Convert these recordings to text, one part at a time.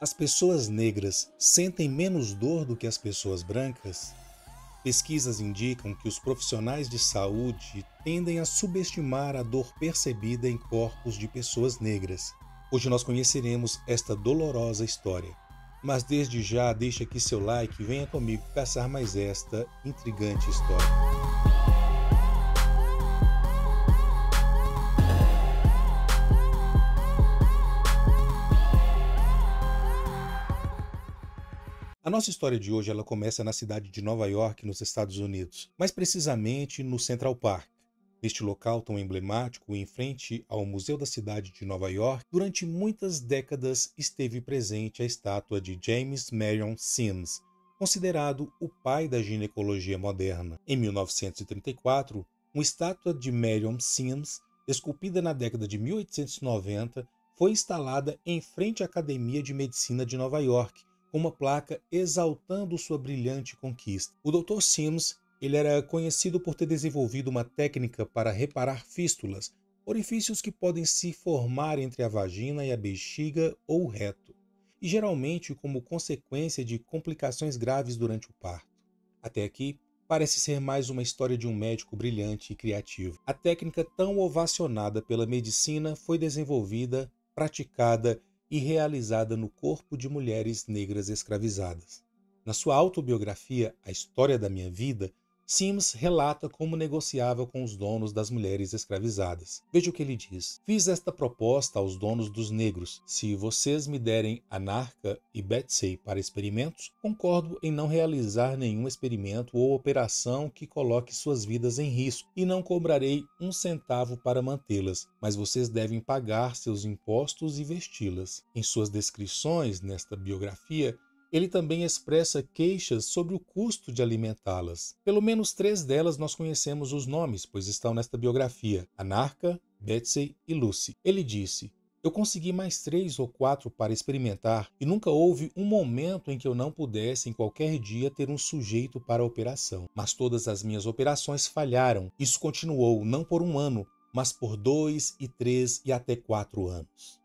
As pessoas negras sentem menos dor do que as pessoas brancas? Pesquisas indicam que os profissionais de saúde tendem a subestimar a dor percebida em corpos de pessoas negras. Hoje nós conheceremos esta dolorosa história. Mas desde já deixa aqui seu like e venha comigo caçar mais esta intrigante história. A nossa história de hoje ela começa na cidade de Nova York, nos Estados Unidos, mais precisamente no Central Park. Neste local tão emblemático, em frente ao Museu da Cidade de Nova York, durante muitas décadas esteve presente a estátua de James Marion Sims, considerado o pai da ginecologia moderna. Em 1934, uma estátua de Marion Sims, esculpida na década de 1890, foi instalada em frente à Academia de Medicina de Nova York, com uma placa exaltando sua brilhante conquista. O Dr. Sims ele era conhecido por ter desenvolvido uma técnica para reparar fístulas, orifícios que podem se formar entre a vagina e a bexiga ou o reto, e geralmente como consequência de complicações graves durante o parto. Até aqui, parece ser mais uma história de um médico brilhante e criativo. A técnica tão ovacionada pela medicina foi desenvolvida, praticada e realizada no corpo de mulheres negras escravizadas. Na sua autobiografia, A História da Minha Vida, Sims relata como negociava com os donos das mulheres escravizadas. Veja o que ele diz. Fiz esta proposta aos donos dos negros. Se vocês me derem Anarca e Betsy para experimentos, concordo em não realizar nenhum experimento ou operação que coloque suas vidas em risco e não cobrarei um centavo para mantê-las, mas vocês devem pagar seus impostos e vesti-las. Em suas descrições nesta biografia, ele também expressa queixas sobre o custo de alimentá-las. Pelo menos 3 delas nós conhecemos os nomes, pois estão nesta biografia: Anarca, Betsy e Lucy. Ele disse: eu consegui mais 3 ou 4 para experimentar e nunca houve um momento em que eu não pudesse em qualquer dia ter um sujeito para a operação. Mas todas as minhas operações falharam. Isso continuou não por 1 ano, mas por 2 e 3 e até 4 anos.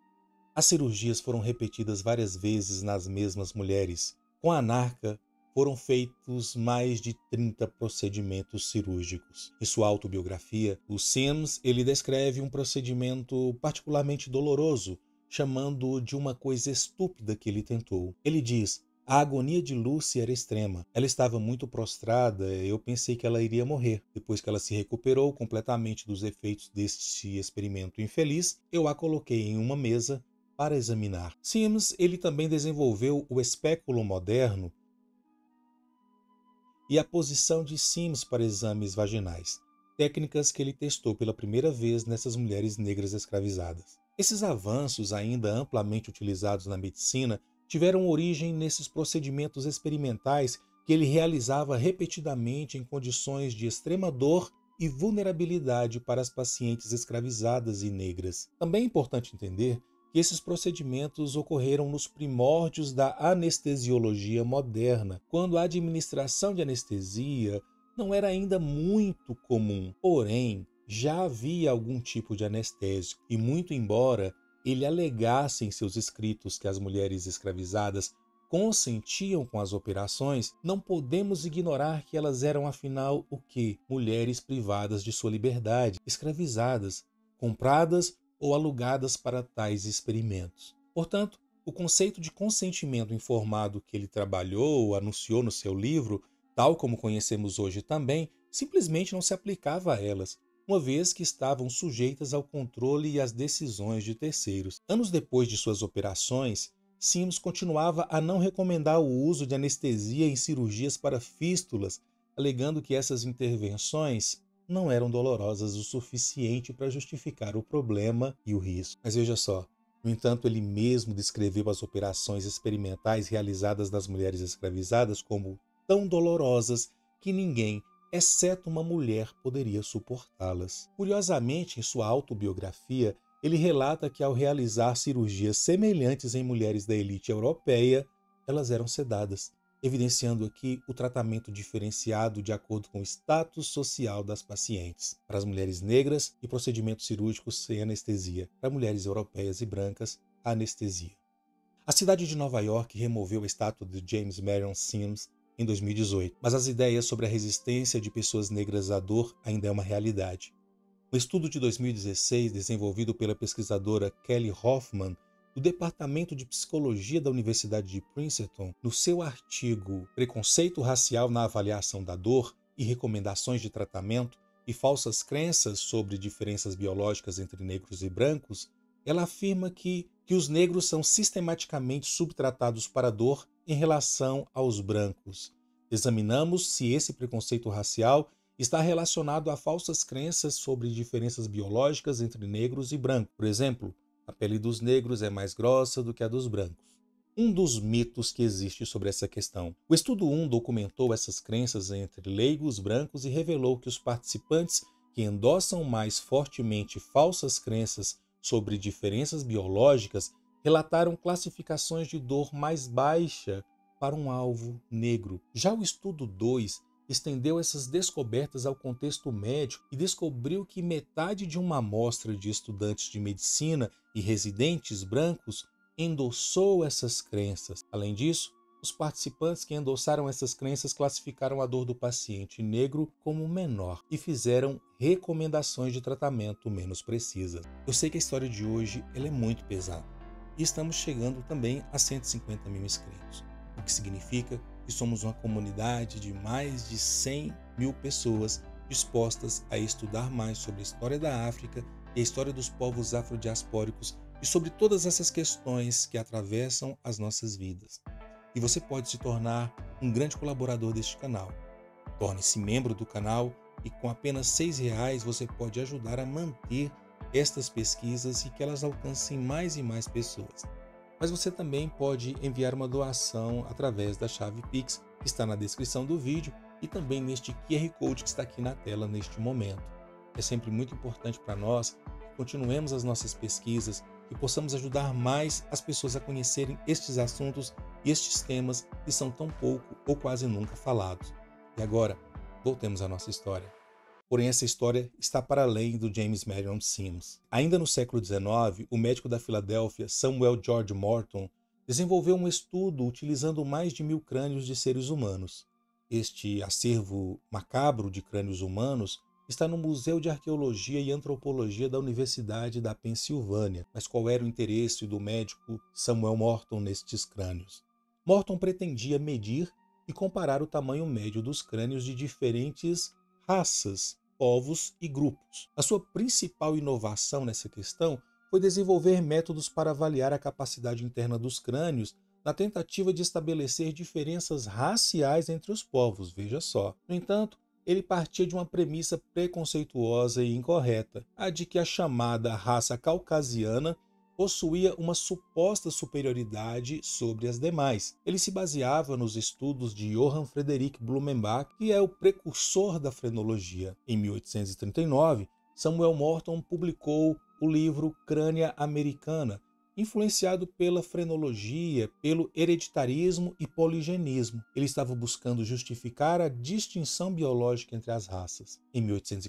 As cirurgias foram repetidas várias vezes nas mesmas mulheres. Com a Anarca, foram feitos mais de 30 procedimentos cirúrgicos. Em sua autobiografia, o Sims ele descreve um procedimento particularmente doloroso, chamando-o de uma coisa estúpida que ele tentou. Ele diz: a agonia de Lucy era extrema. Ela estava muito prostrada, eu pensei que ela iria morrer. Depois que ela se recuperou completamente dos efeitos deste experimento infeliz, eu a coloquei em uma mesa para examinar. Sims ele também desenvolveu o espéculo moderno e a posição de Sims para exames vaginais, técnicas que ele testou pela primeira vez nessas mulheres negras escravizadas. Esses avanços, ainda amplamente utilizados na medicina, tiveram origem nesses procedimentos experimentais que ele realizava repetidamente em condições de extrema dor e vulnerabilidade para as pacientes escravizadas e negras. Também é importante entender que esses procedimentos ocorreram nos primórdios da anestesiologia moderna, quando a administração de anestesia não era ainda muito comum. Porém, já havia algum tipo de anestésico, e muito embora ele alegasse em seus escritos que as mulheres escravizadas consentiam com as operações, não podemos ignorar que elas eram afinal o quê? Mulheres privadas de sua liberdade, escravizadas, compradas ou alugadas para tais experimentos. Portanto, o conceito de consentimento informado que ele trabalhou ou anunciou no seu livro, tal como conhecemos hoje também, simplesmente não se aplicava a elas, uma vez que estavam sujeitas ao controle e às decisões de terceiros. Anos depois de suas operações, Sims continuava a não recomendar o uso de anestesia em cirurgias para fístulas, alegando que essas intervenções não eram dolorosas o suficiente para justificar o problema e o risco. Mas veja só, no entanto, ele mesmo descreveu as operações experimentais realizadas nas mulheres escravizadas como tão dolorosas que ninguém, exceto uma mulher, poderia suportá-las. Curiosamente, em sua autobiografia, ele relata que ao realizar cirurgias semelhantes em mulheres da elite europeia, elas eram sedadas, evidenciando aqui o tratamento diferenciado de acordo com o status social das pacientes. Para as mulheres negras, e procedimentos cirúrgicos sem anestesia. Para mulheres europeias e brancas, a anestesia. A cidade de Nova York removeu a estátua de James Marion Sims em 2018, mas as ideias sobre a resistência de pessoas negras à dor ainda é uma realidade. Um estudo de 2016, desenvolvido pela pesquisadora Kelly Hoffman, do Departamento de Psicologia da Universidade de Princeton, no seu artigo Preconceito Racial na Avaliação da Dor e Recomendações de Tratamento e Falsas Crenças sobre Diferenças Biológicas entre Negros e Brancos, ela afirma que os negros são sistematicamente subtratados para a dor em relação aos brancos. Examinamos se esse preconceito racial está relacionado a falsas crenças sobre diferenças biológicas entre negros e brancos. Por exemplo, a pele dos negros é mais grossa do que a dos brancos. Um dos mitos que existe sobre essa questão. O estudo 1 documentou essas crenças entre leigos brancos e revelou que os participantes que endossam mais fortemente falsas crenças sobre diferenças biológicas relataram classificações de dor mais baixa para um alvo negro. Já o estudo 2 estendeu essas descobertas ao contexto médico e descobriu que metade de uma amostra de estudantes de medicina e residentes brancos endossou essas crenças. Além disso, os participantes que endossaram essas crenças classificaram a dor do paciente negro como menor e fizeram recomendações de tratamento menos precisas. Eu sei que a história de hoje ela é muito pesada e estamos chegando também a 150 mil inscritos, o que significa que somos uma comunidade de mais de 100 mil pessoas dispostas a estudar mais sobre a história da África e a história dos povos afrodiaspóricos e sobre todas essas questões que atravessam as nossas vidas. E você pode se tornar um grande colaborador deste canal. Torne-se membro do canal e com apenas R$ 6 você pode ajudar a manter estas pesquisas e que elas alcancem mais e mais pessoas. Mas você também pode enviar uma doação através da chave Pix, que está na descrição do vídeo e também neste QR Code que está aqui na tela neste momento. É sempre muito importante para nós que continuemos as nossas pesquisas e possamos ajudar mais as pessoas a conhecerem estes assuntos e estes temas que são tão pouco ou quase nunca falados. E agora, voltemos à nossa história. Porém, essa história está para além do James Marion Sims. Ainda no século XIX, o médico da Filadélfia, Samuel George Morton, desenvolveu um estudo utilizando mais de 1000 crânios de seres humanos. Este acervo macabro de crânios humanos está no Museu de Arqueologia e Antropologia da Universidade da Pensilvânia. Mas qual era o interesse do médico Samuel Morton nestes crânios? Morton pretendia medir e comparar o tamanho médio dos crânios de diferentes raças, povos e grupos. A sua principal inovação nessa questão foi desenvolver métodos para avaliar a capacidade interna dos crânios na tentativa de estabelecer diferenças raciais entre os povos, veja só. No entanto, ele partia de uma premissa preconceituosa e incorreta, a de que a chamada raça caucasiana possuía uma suposta superioridade sobre as demais. Ele se baseava nos estudos de Johann Friedrich Blumenbach, que é o precursor da frenologia. Em 1839, Samuel Morton publicou o livro Crânia Americana, influenciado pela frenologia, pelo hereditarismo e poligenismo. Ele estava buscando justificar a distinção biológica entre as raças. Em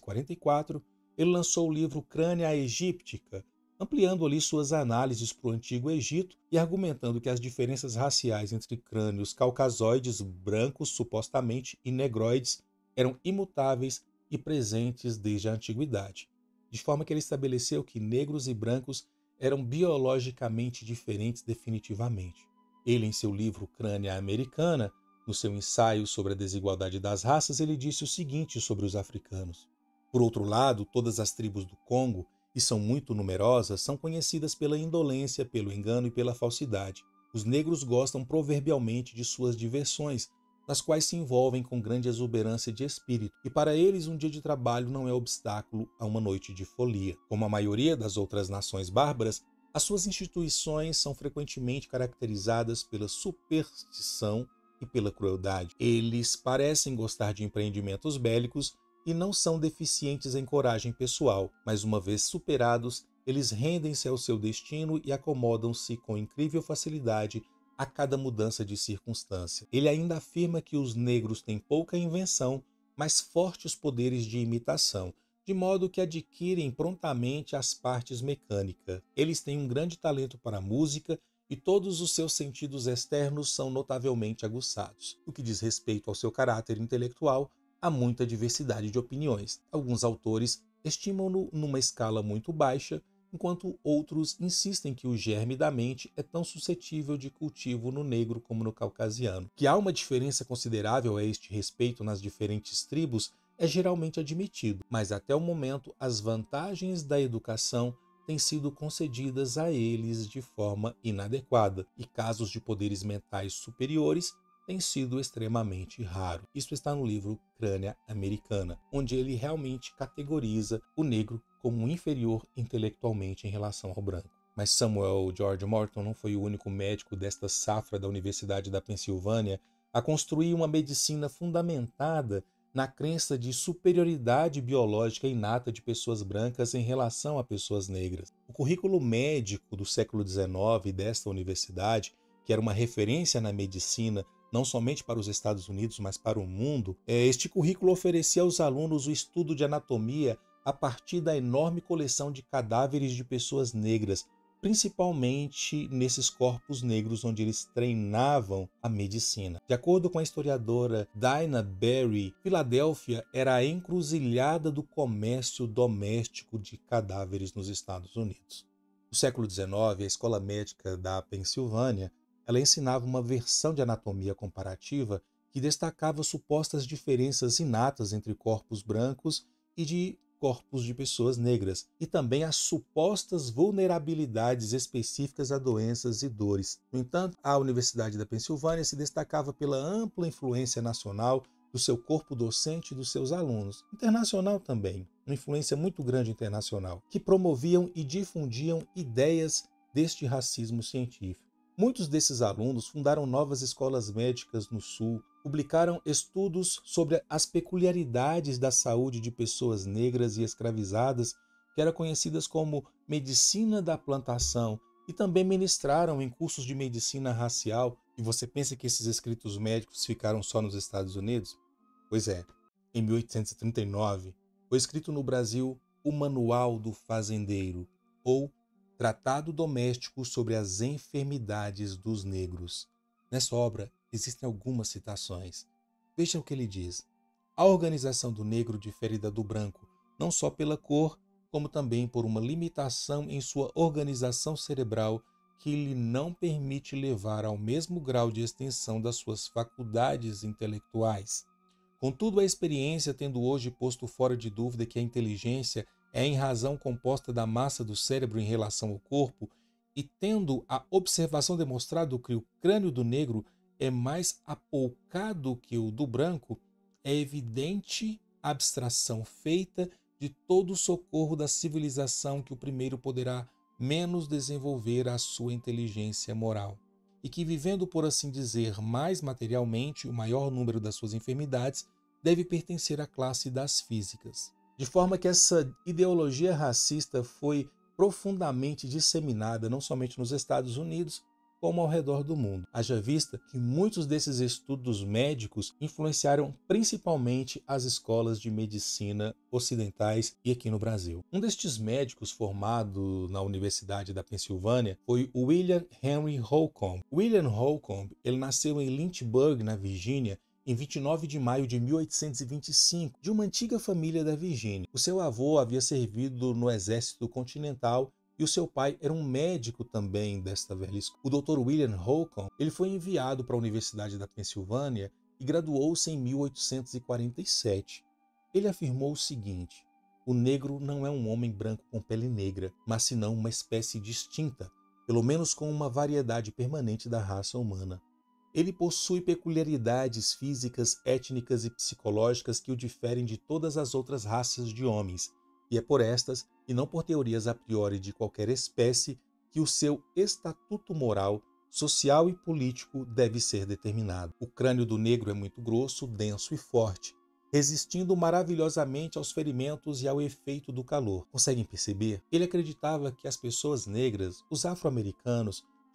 1844, ele lançou o livro Crânia Egíptica, ampliando ali suas análises para o Antigo Egito e argumentando que as diferenças raciais entre crânios caucasoides brancos, supostamente, e negroides eram imutáveis e presentes desde a Antiguidade, de forma que ele estabeleceu que negros e brancos eram biologicamente diferentes definitivamente. Ele, em seu livro Crânia Americana, no seu ensaio sobre a desigualdade das raças, ele disse o seguinte sobre os africanos. Por outro lado, todas as tribos do Congo, e são muito numerosas, são conhecidas pela indolência, pelo engano e pela falsidade. Os negros gostam proverbialmente de suas diversões, nas quais se envolvem com grande exuberância de espírito, e para eles um dia de trabalho não é obstáculo a uma noite de folia. Como a maioria das outras nações bárbaras, as suas instituições são frequentemente caracterizadas pela superstição e pela crueldade. Eles parecem gostar de empreendimentos bélicos e não são deficientes em coragem pessoal, mas uma vez superados, eles rendem-se ao seu destino e acomodam-se com incrível facilidade a cada mudança de circunstância. Ele ainda afirma que os negros têm pouca invenção, mas fortes poderes de imitação, de modo que adquirem prontamente as partes mecânicas. Eles têm um grande talento para a música e todos os seus sentidos externos são notavelmente aguçados. No que diz respeito ao seu caráter intelectual, há muita diversidade de opiniões. Alguns autores estimam-no numa escala muito baixa, enquanto outros insistem que o germe da mente é tão suscetível de cultivo no negro como no caucasiano. Que há uma diferença considerável a este respeito nas diferentes tribos é geralmente admitido, mas até o momento as vantagens da educação têm sido concedidas a eles de forma inadequada, e casos de poderes mentais superiores têm sido extremamente raros. Isso está no livro Crânia Americana, onde ele realmente categoriza o negro como inferior intelectualmente em relação ao branco. Mas Samuel George Morton não foi o único médico desta safra da Universidade da Pensilvânia a construir uma medicina fundamentada na crença de superioridade biológica inata de pessoas brancas em relação a pessoas negras. O currículo médico do século XIX desta universidade, que era uma referência na medicina não somente para os Estados Unidos, mas para o mundo, este currículo oferecia aos alunos o estudo de anatomia a partir da enorme coleção de cadáveres de pessoas negras, principalmente nesses corpos negros onde eles treinavam a medicina. De acordo com a historiadora Dinah Berry, Filadélfia era a encruzilhada do comércio doméstico de cadáveres nos Estados Unidos. No século XIX, a Escola Médica da Pensilvânia ela ensinava uma versão de anatomia comparativa que destacava supostas diferenças inatas entre corpos brancos e de corpos de pessoas negras, e também as supostas vulnerabilidades específicas a doenças e dores. No entanto, a Universidade da Pensilvânia se destacava pela ampla influência nacional do seu corpo docente e dos seus alunos, internacional também, uma influência muito grande internacional, que promoviam e difundiam ideias deste racismo científico. Muitos desses alunos fundaram novas escolas médicas no Sul, publicaram estudos sobre as peculiaridades da saúde de pessoas negras e escravizadas, que eram conhecidas como medicina da plantação, e também ministraram em cursos de medicina racial. E você pensa que esses escritos médicos ficaram só nos Estados Unidos? Pois é, em 1839, foi escrito no Brasil o Manual do Fazendeiro, ou Tratado Doméstico sobre as Enfermidades dos Negros. Nessa obra existem algumas citações. Veja o que ele diz. A organização do negro difere da do branco, não só pela cor, como também por uma limitação em sua organização cerebral que lhe não permite levar ao mesmo grau de extensão das suas faculdades intelectuais. Contudo, a experiência tendo hoje posto fora de dúvida que a inteligência é em razão composta da massa do cérebro em relação ao corpo, e tendo a observação demonstrado que o crânio do negro é mais apoucado que o do branco, é evidente a abstração feita de todo o socorro da civilização que o primeiro poderá menos desenvolver a sua inteligência moral, e que, vivendo, por assim dizer, mais materialmente, o maior número das suas enfermidades deve pertencer à classe das físicas. De forma que essa ideologia racista foi profundamente disseminada não somente nos Estados Unidos, como ao redor do mundo. Haja vista que muitos desses estudos médicos influenciaram principalmente as escolas de medicina ocidentais e aqui no Brasil. Um destes médicos formado na Universidade da Pensilvânia foi William Henry Holcomb. William Holcomb, ele nasceu em Lynchburg, na Virgínia, em 29 de maio de 1825, de uma antiga família da Virgínia. O seu avô havia servido no exército continental e o seu pai era um médico também desta velha escola. O Dr. William Holcomb, ele foi enviado para a Universidade da Pensilvânia e graduou-se em 1847. Ele afirmou o seguinte: o negro não é um homem branco com pele negra, mas senão uma espécie distinta, pelo menos com uma variedade permanente da raça humana. Ele possui peculiaridades físicas, étnicas e psicológicas que o diferem de todas as outras raças de homens, e é por estas, e não por teorias a priori de qualquer espécie, que o seu estatuto moral, social e político deve ser determinado. O crânio do negro é muito grosso, denso e forte, resistindo maravilhosamente aos ferimentos e ao efeito do calor. Conseguem perceber? Ele acreditava que as pessoas negras, os afro-americanos,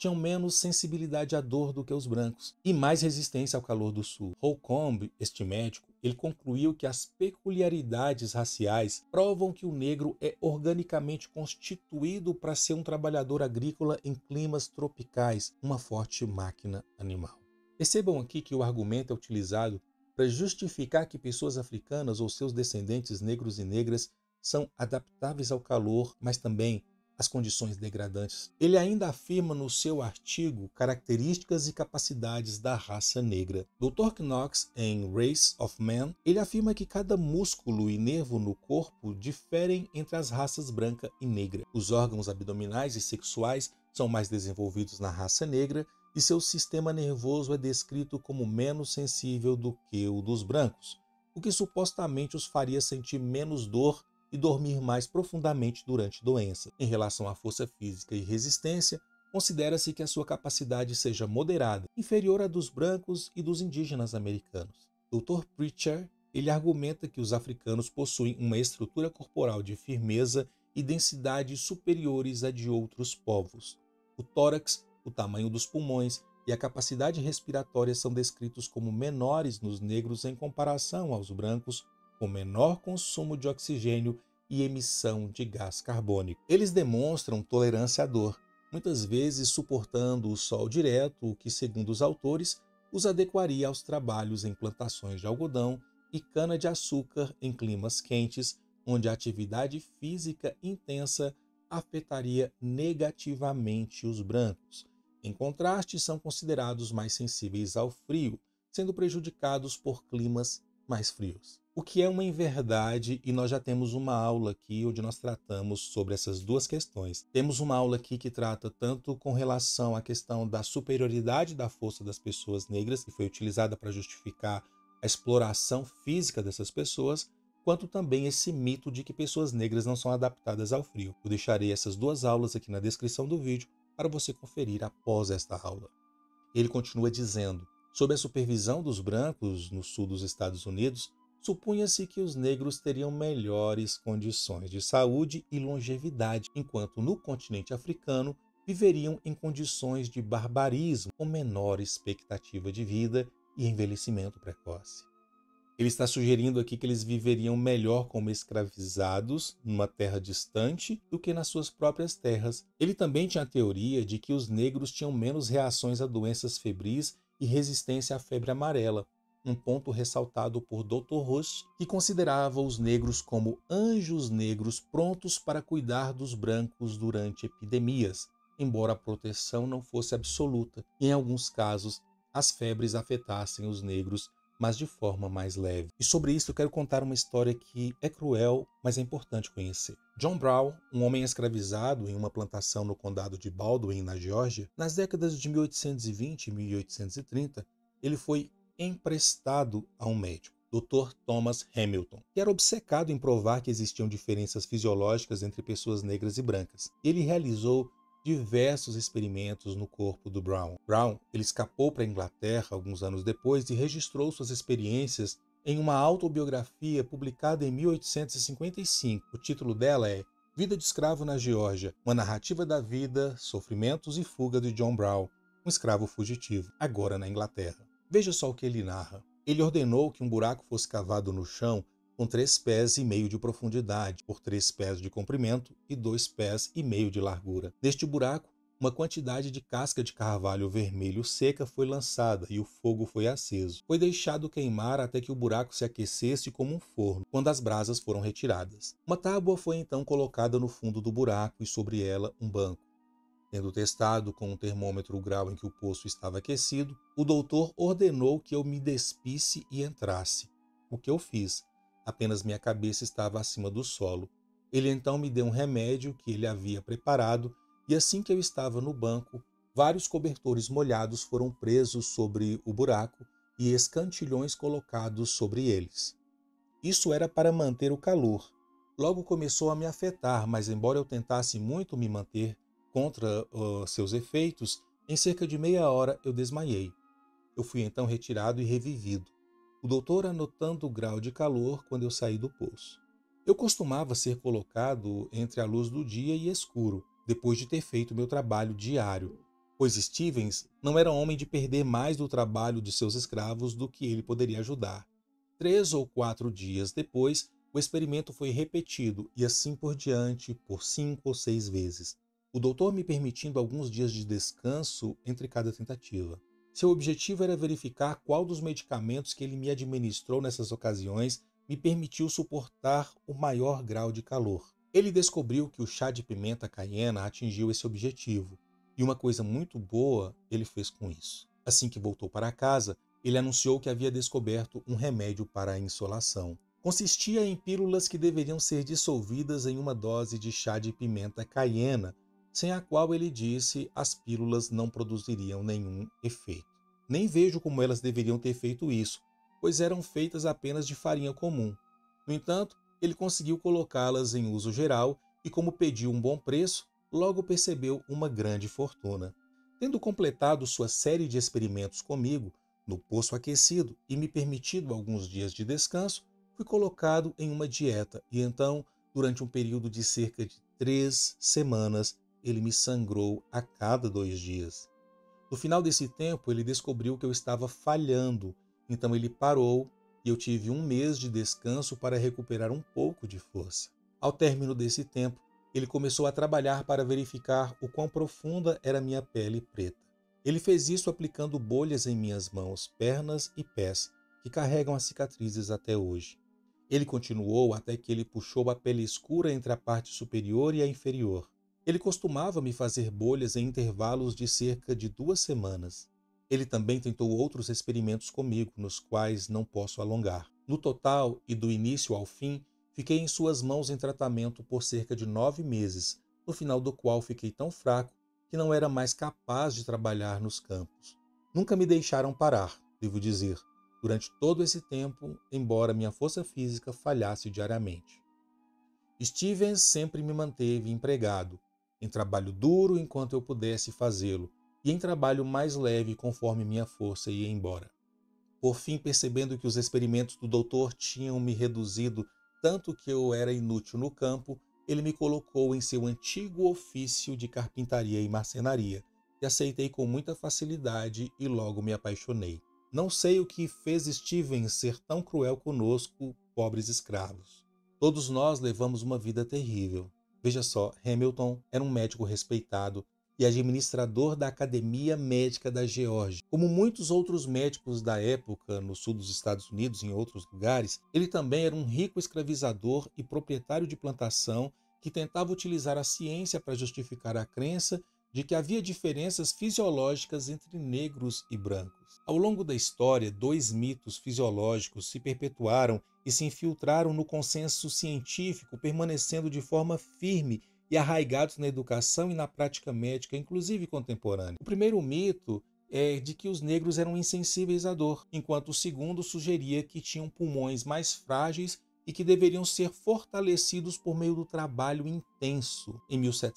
tinham menos sensibilidade à dor do que os brancos e mais resistência ao calor do sul. Holcomb, este médico, ele concluiu que as peculiaridades raciais provam que o negro é organicamente constituído para ser um trabalhador agrícola em climas tropicais, uma forte máquina animal. Percebam aqui que o argumento é utilizado para justificar que pessoas africanas ou seus descendentes negros e negras são adaptáveis ao calor, mas também às condições degradantes. Ele ainda afirma no seu artigo características e capacidades da raça negra. Dr. Knox, em Race of Man, ele afirma que cada músculo e nervo no corpo diferem entre as raças branca e negra. Os órgãos abdominais e sexuais são mais desenvolvidos na raça negra e seu sistema nervoso é descrito como menos sensível do que o dos brancos, o que supostamente os faria sentir menos dor e dormir mais profundamente durante doença. Em relação à força física e resistência, considera-se que a sua capacidade seja moderada, inferior à dos brancos e dos indígenas americanos. Dr. Preacher, ele argumenta que os africanos possuem uma estrutura corporal de firmeza e densidade superiores à de outros povos. O tórax, o tamanho dos pulmões e a capacidade respiratória são descritos como menores nos negros em comparação aos brancos, com menor consumo de oxigênio e emissão de gás carbônico. Eles demonstram tolerância à dor, muitas vezes suportando o sol direto, o que, segundo os autores, os adequaria aos trabalhos em plantações de algodão e cana-de-açúcar em climas quentes, onde a atividade física intensa afetaria negativamente os brancos. Em contraste, são considerados mais sensíveis ao frio, sendo prejudicados por climas mais frios. O que é uma inverdade, e nós já temos uma aula aqui onde nós tratamos sobre essas duas questões. Temos uma aula aqui que trata tanto com relação à questão da superioridade da força das pessoas negras, que foi utilizada para justificar a exploração física dessas pessoas, quanto também esse mito de que pessoas negras não são adaptadas ao frio. Eu deixarei essas duas aulas aqui na descrição do vídeo para você conferir após esta aula. Ele continua dizendo: sob a supervisão dos brancos no sul dos Estados Unidos, supunha-se que os negros teriam melhores condições de saúde e longevidade, enquanto no continente africano viveriam em condições de barbarismo, com menor expectativa de vida e envelhecimento precoce. Ele está sugerindo aqui que eles viveriam melhor como escravizados numa terra distante do que nas suas próprias terras. Ele também tinha a teoria de que os negros tinham menos reações a doenças febris e resistência à febre amarela, um ponto ressaltado por Dr. Rush, que considerava os negros como anjos negros prontos para cuidar dos brancos durante epidemias, embora a proteção não fosse absoluta. Em alguns casos, as febres afetassem os negros, mas de forma mais leve. E sobre isso eu quero contar uma história que é cruel, mas é importante conhecer. John Brown, um homem escravizado em uma plantação no condado de Baldwin, na Geórgia, nas décadas de 1820 e 1830, ele foi emprestado a um médico, Dr. Thomas Hamilton, que era obcecado em provar que existiam diferenças fisiológicas entre pessoas negras e brancas. Ele realizou diversos experimentos no corpo do Brown. Brown, ele escapou para a Inglaterra alguns anos depois e registrou suas experiências em uma autobiografia publicada em 1855. O título dela é Vida de Escravo na Geórgia, uma narrativa da vida, sofrimentos e fuga de John Brown, um escravo fugitivo, agora na Inglaterra. Veja só o que ele narra. Ele ordenou que um buraco fosse cavado no chão com 3,5 pés de profundidade, por 3 pés de comprimento e 2,5 pés de largura. Neste buraco, uma quantidade de casca de carvalho vermelho seca foi lançada e o fogo foi aceso. Foi deixado queimar até que o buraco se aquecesse como um forno, quando as brasas foram retiradas. Uma tábua foi então colocada no fundo do buraco e sobre ela um banco. Tendo testado com um termômetro o grau em que o poço estava aquecido, o doutor ordenou que eu me despisse e entrasse. O que eu fiz? Apenas minha cabeça estava acima do solo. Ele então me deu um remédio que ele havia preparado e assim que eu estava no banco, vários cobertores molhados foram presos sobre o buraco e escantilhões colocados sobre eles. Isso era para manter o calor. Logo começou a me afetar, mas embora eu tentasse muito me manter contra seus efeitos, em cerca de meia hora eu desmaiei. Eu fui então retirado e revivido, o doutor anotando o grau de calor quando eu saí do poço. Eu costumava ser colocado entre a luz do dia e escuro, depois de ter feito meu trabalho diário, pois Stevens não era homem de perder mais do trabalho de seus escravos do que ele poderia ajudar. 3 ou 4 dias depois, o experimento foi repetido e assim por diante por 5 ou 6 vezes, o doutor me permitindo alguns dias de descanso entre cada tentativa. Seu objetivo era verificar qual dos medicamentos que ele me administrou nessas ocasiões me permitiu suportar o maior grau de calor. Ele descobriu que o chá de pimenta caiena atingiu esse objetivo, e uma coisa muito boa ele fez com isso. Assim que voltou para casa, ele anunciou que havia descoberto um remédio para a insolação. Consistia em pílulas que deveriam ser dissolvidas em uma dose de chá de pimenta caiena, sem a qual ele disse as pílulas não produziriam nenhum efeito. Nem vejo como elas deveriam ter feito isso, pois eram feitas apenas de farinha comum. No entanto, ele conseguiu colocá-las em uso geral e, como pediu um bom preço, logo percebeu uma grande fortuna. Tendo completado sua série de experimentos comigo, no poço aquecido e me permitido alguns dias de descanso, fui colocado em uma dieta e então, durante um período de cerca de 3 semanas, ele me sangrou a cada 2 dias. No final desse tempo, ele descobriu que eu estava falhando, então ele parou e eu tive um mês de descanso para recuperar um pouco de força. Ao término desse tempo, ele começou a trabalhar para verificar o quão profunda era minha pele preta. Ele fez isso aplicando bolhas em minhas mãos, pernas e pés, que carregam as cicatrizes até hoje. Ele continuou até que ele puxou a pele escura entre a parte superior e a inferior. Ele costumava me fazer bolhas em intervalos de cerca de 2 semanas. Ele também tentou outros experimentos comigo, nos quais não posso alongar. No total, e do início ao fim, fiquei em suas mãos em tratamento por cerca de 9 meses, no final do qual fiquei tão fraco que não era mais capaz de trabalhar nos campos. Nunca me deixaram parar, devo dizer, durante todo esse tempo, embora minha força física falhasse diariamente. Stevens sempre me manteve empregado, em trabalho duro enquanto eu pudesse fazê-lo, e em trabalho mais leve conforme minha força ia embora. Por fim, percebendo que os experimentos do doutor tinham me reduzido tanto que eu era inútil no campo, ele me colocou em seu antigo ofício de carpintaria e marcenaria, que aceitei com muita facilidade e logo me apaixonei. Não sei o que fez Stevens ser tão cruel conosco, pobres escravos. Todos nós levamos uma vida terrível. Veja só, Hamilton era um médico respeitado e administrador da Academia Médica da Geórgia. Como muitos outros médicos da época no sul dos Estados Unidos e em outros lugares, ele também era um rico escravizador e proprietário de plantação que tentava utilizar a ciência para justificar a crença de que havia diferenças fisiológicas entre negros e brancos. Ao longo da história, 2 mitos fisiológicos se perpetuaram e se infiltraram no consenso científico, permanecendo de forma firme e arraigados na educação e na prática médica, inclusive contemporânea. O primeiro mito é de que os negros eram insensíveis à dor, enquanto o segundo sugeria que tinham pulmões mais frágeis e que deveriam ser fortalecidos por meio do trabalho intenso. Em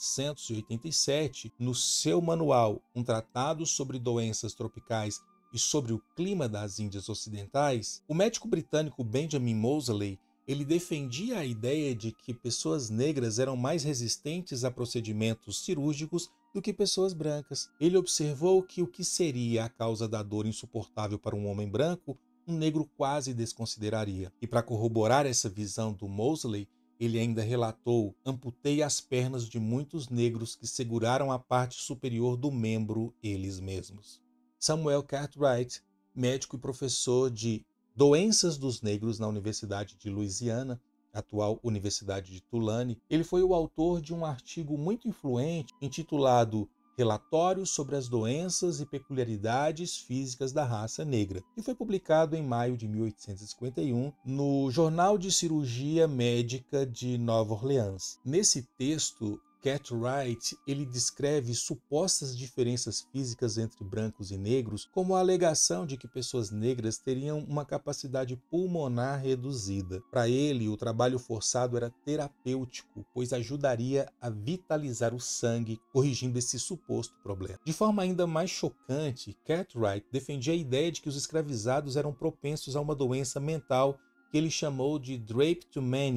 1787, no seu manual Um Tratado sobre Doenças Tropicais e sobre o Clima das Índias Ocidentais, o médico britânico Benjamin Moseley ele defendia a ideia de que pessoas negras eram mais resistentes a procedimentos cirúrgicos do que pessoas brancas. Ele observou que o que seria a causa da dor insuportável para um homem branco, um negro quase desconsideraria. E para corroborar essa visão do Moseley, ele ainda relatou: amputei as pernas de muitos negros que seguraram a parte superior do membro eles mesmos. Samuel Cartwright, médico e professor de Doenças dos Negros na Universidade de Louisiana, atual Universidade de Tulane, ele foi o autor de um artigo muito influente intitulado Relatórios sobre as Doenças e Peculiaridades Físicas da Raça Negra, que foi publicado em maio de 1851 no Jornal de Cirurgia Médica de Nova Orleans. Nesse texto, Cartwright ele descreve supostas diferenças físicas entre brancos e negros como a alegação de que pessoas negras teriam uma capacidade pulmonar reduzida. Para ele, o trabalho forçado era terapêutico, pois ajudaria a vitalizar o sangue, corrigindo esse suposto problema. De forma ainda mais chocante, Cartwright defendia a ideia de que os escravizados eram propensos a uma doença mental que ele chamou de drapetomania,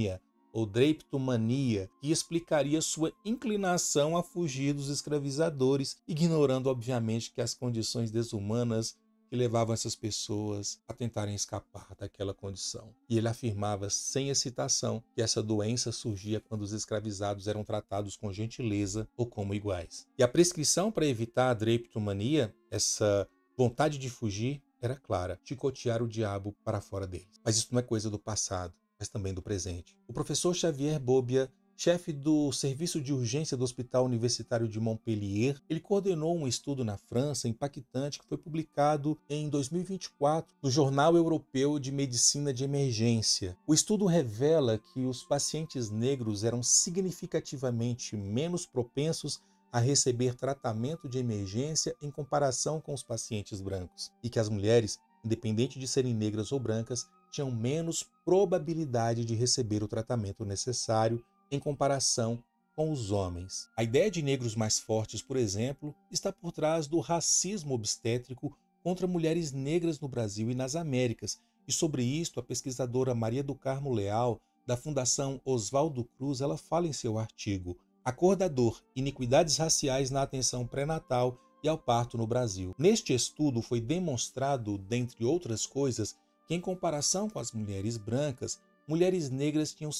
ou dreptomania, que explicaria sua inclinação a fugir dos escravizadores, ignorando obviamente que as condições desumanas que levavam essas pessoas a tentarem escapar daquela condição. E ele afirmava sem hesitação que essa doença surgia quando os escravizados eram tratados com gentileza ou como iguais. E a prescrição para evitar a dreptomania, essa vontade de fugir, era clara: chicotear o diabo para fora deles. Mas isso não é coisa do passado, mas também do presente. O professor Xavier Bobia, chefe do serviço de urgência do Hospital Universitário de Montpellier, ele coordenou um estudo na França impactante que foi publicado em 2024 no Jornal Europeu de Medicina de Emergência. O estudo revela que os pacientes negros eram significativamente menos propensos a receber tratamento de emergência em comparação com os pacientes brancos, e que as mulheres, independente de serem negras ou brancas, tinham menos probabilidade de receber o tratamento necessário em comparação com os homens. A ideia de negros mais fortes, por exemplo, está por trás do racismo obstétrico contra mulheres negras no Brasil e nas Américas, e sobre isto a pesquisadora Maria do Carmo Leal, da Fundação Oswaldo Cruz, ela fala em seu artigo A Cor da Dor, Iniquidades Raciais na Atenção Pré-Natal e ao Parto no Brasil. Neste estudo foi demonstrado, dentre outras coisas, que em comparação com as mulheres brancas, mulheres negras tinham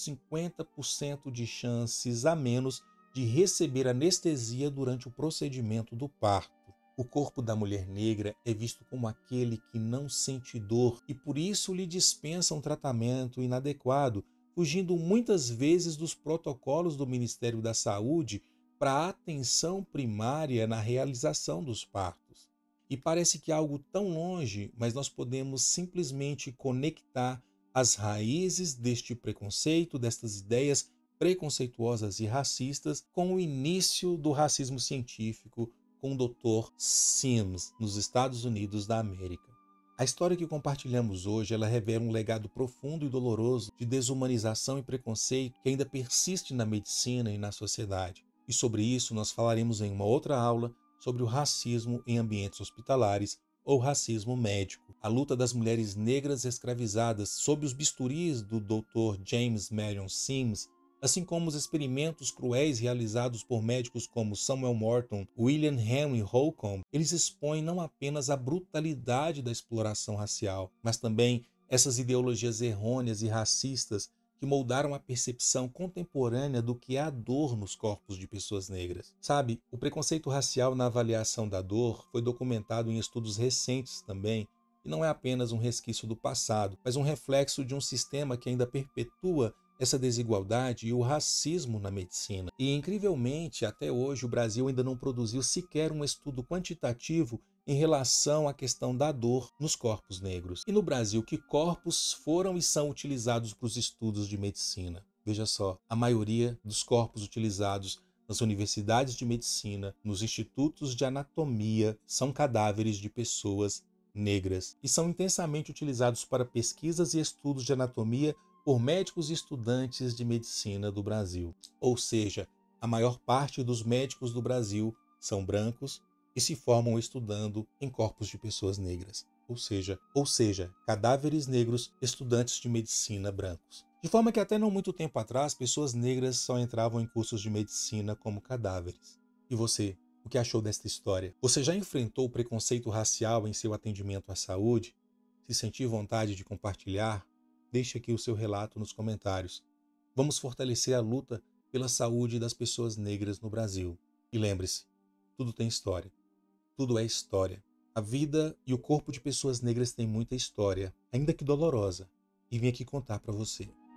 50% de chances a menos de receber anestesia durante o procedimento do parto. O corpo da mulher negra é visto como aquele que não sente dor e por isso lhe dispensa um tratamento inadequado, fugindo muitas vezes dos protocolos do Ministério da Saúde para a atenção primária na realização dos partos. E parece que é algo tão longe, mas nós podemos simplesmente conectar as raízes deste preconceito, destas ideias preconceituosas e racistas, com o início do racismo científico com o Dr. Sims, nos Estados Unidos da América. A história que compartilhamos hoje, ela revela um legado profundo e doloroso de desumanização e preconceito que ainda persiste na medicina e na sociedade. E sobre isso nós falaremos em uma outra aula sobre o racismo em ambientes hospitalares ou racismo médico. A luta das mulheres negras escravizadas sob os bisturis do Dr. James Marion Sims, assim como os experimentos cruéis realizados por médicos como Samuel Morton, William Henry Holcomb, eles expõem não apenas a brutalidade da exploração racial, mas também essas ideologias errôneas e racistas que moldaram a percepção contemporânea do que é a dor nos corpos de pessoas negras. Sabe, o preconceito racial na avaliação da dor foi documentado em estudos recentes também, e não é apenas um resquício do passado, mas um reflexo de um sistema que ainda perpetua essa desigualdade e o racismo na medicina. E, incrivelmente, até hoje o Brasil ainda não produziu sequer um estudo quantitativo em relação à questão da dor nos corpos negros. E no Brasil, que corpos foram e são utilizados para os estudos de medicina? Veja só, a maioria dos corpos utilizados nas universidades de medicina, nos institutos de anatomia, são cadáveres de pessoas negras e são intensamente utilizados para pesquisas e estudos de anatomia por médicos e estudantes de medicina do Brasil. Ou seja, a maior parte dos médicos do Brasil são brancos e se formam estudando em corpos de pessoas negras. Ou seja, cadáveres negros, estudantes de medicina brancos. De forma que até não muito tempo atrás, pessoas negras só entravam em cursos de medicina como cadáveres. E você, o que achou desta história? Você já enfrentou o preconceito racial em seu atendimento à saúde? Se sentir vontade de compartilhar, deixe aqui o seu relato nos comentários. Vamos fortalecer a luta pela saúde das pessoas negras no Brasil. E lembre-se, tudo tem história. Tudo é história. A vida e o corpo de pessoas negras têm muita história, ainda que dolorosa, e vim aqui contar para você.